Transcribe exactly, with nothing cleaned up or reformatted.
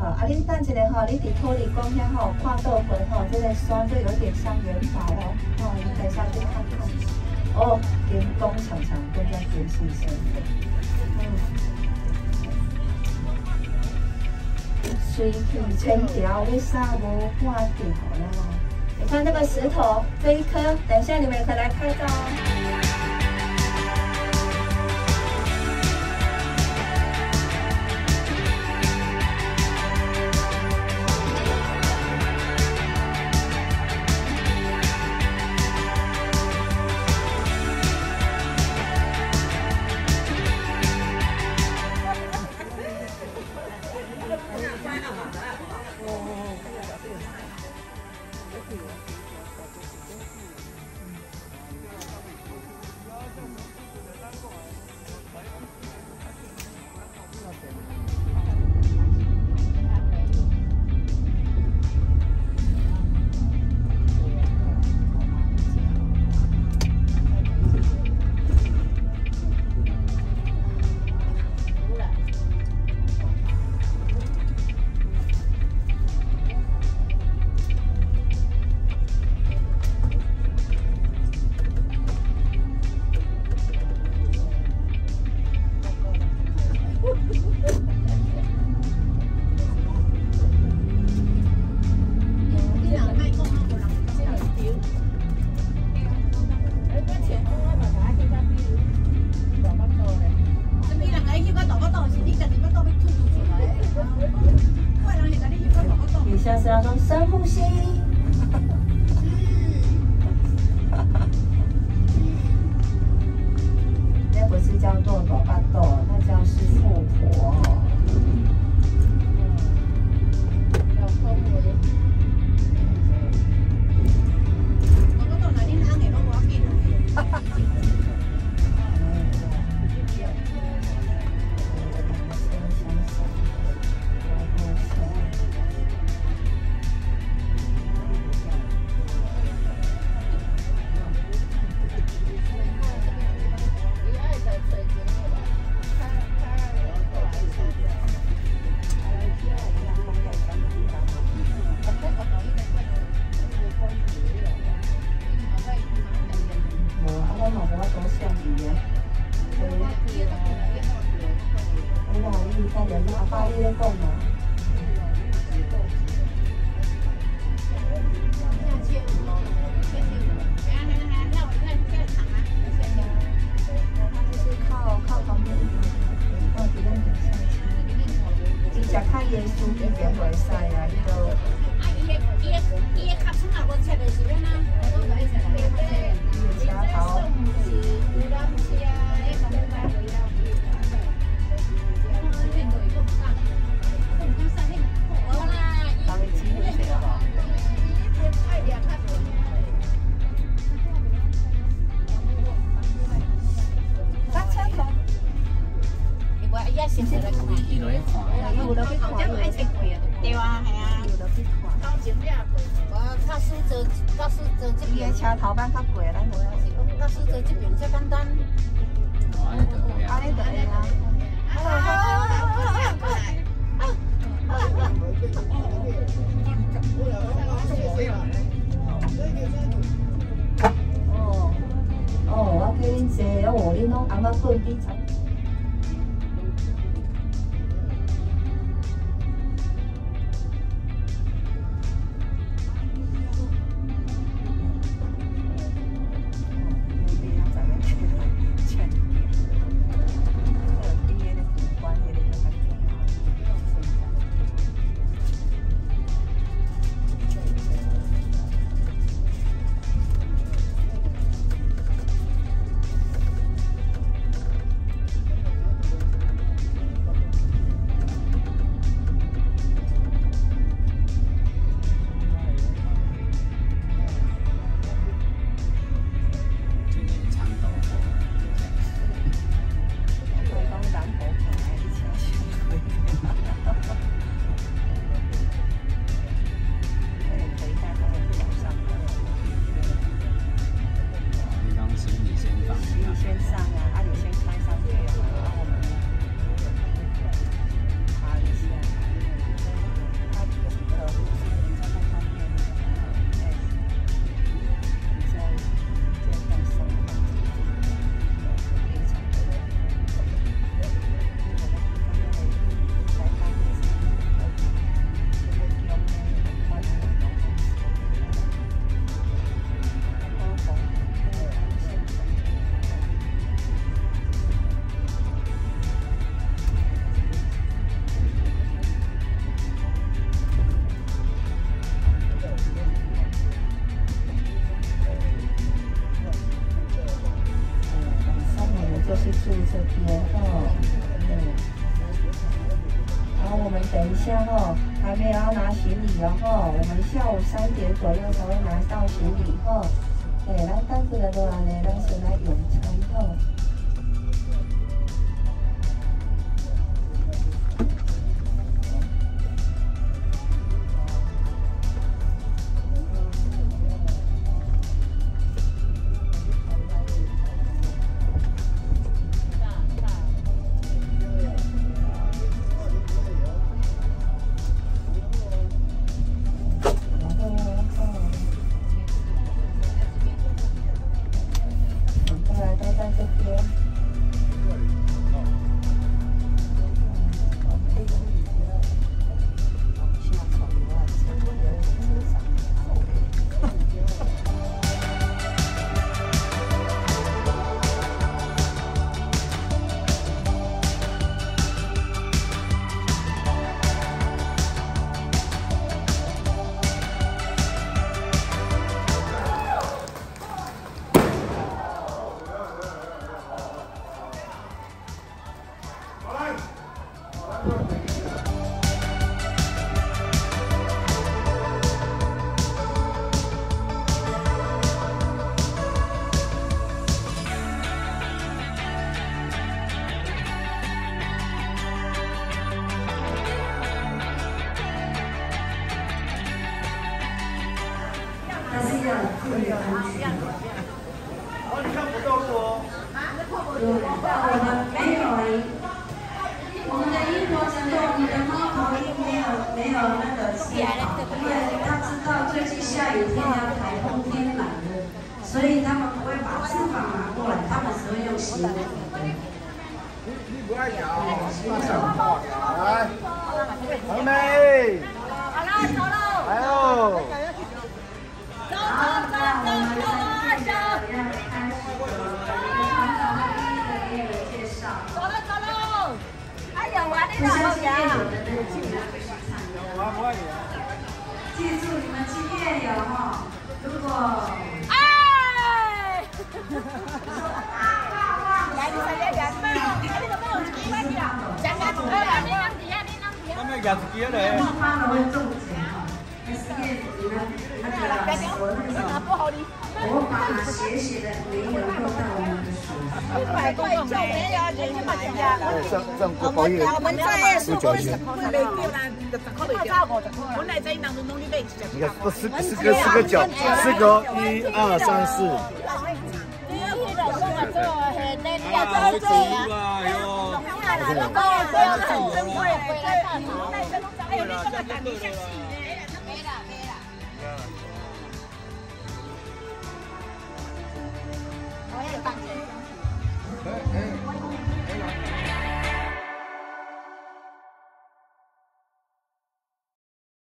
好，啊，恁等一下吼，你伫土地公遐吼看到会吼，这个山就有点像元宝哦，哦，你等下去看看。哦，电工常常都在电视上。嗯。水气千条，为啥无换掉啦？你看那个石头，这一颗，等一下你们也可以来拍照哦。 下是要说深呼吸。那不是叫做朵巴豆，那叫是富婆。对啊，系啊。到前边过，我到苏州，到苏州这边车头班较贵，咱无要是讲到苏州这边才简单。哦，安尼就对啊。安尼就对啊。好啦好啦好啦好啦过来。好啦好啦。哦哦，我叫恁坐，哦，恁拢阿嬷粿比菜。 边哦。对。然后我们等一下哦，还没有要拿行李哦吼，我们下午三点左右才会拿到行李吼。对，咱等这个落来呢，咱先来用餐吼。 但是要注意安全。哦，你看不到路哦。有，我们没有哎。我们的英国程度，你的猫头鹰没有没有那个思考，因为他知道最近下雨天要台风天来了，所以他们不会把翅膀拿过来，他们只会用行为。你不爱讲，来，好妹。好了，走喽。来喽。 走了走了，哎呀，我的老家。记住你们今夜有哈，如果哎，来你快点点，你看那个没有机会的，讲讲出来了，你啷底下，你啷底下。他们养鸡嘞。他们会中奖哈，但是你们那个我那个。 我把写写的没有落到我们的手上。一百块就没有，人家买家。这这不好意思。我们在说我是不能丢啦，十块没丢。本来在人都弄你买，你看，不四四个四个角，四个一二三四。你要去到我做下那你要做做啊。这个这个很珍贵，回来看好。哎呦，你这个感觉像戏呢，没了没了。